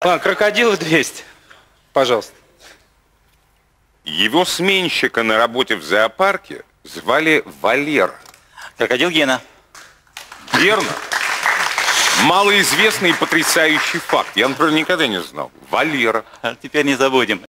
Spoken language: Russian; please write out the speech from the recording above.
Крокодилы 200. Пожалуйста. Его сменщика на работе в зоопарке звали Валера. Крокодил Гена. Верно. Малоизвестный и потрясающий факт. Я, например, никогда не знал. Валера. Теперь не забудем.